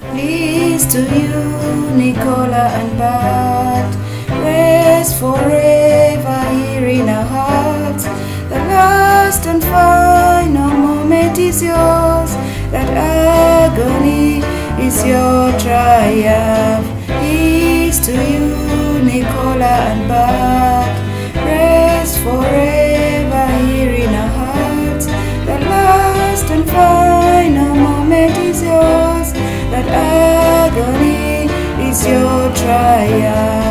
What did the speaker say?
Peace to you, Nicola and Bart. Rest forever here in our hearts. The last and final moment is yours. That agony is your triumph. Peace to you, Nicola and Bart. Rest forever here in our hearts. The last and final moment is yours. That agony is your triumph.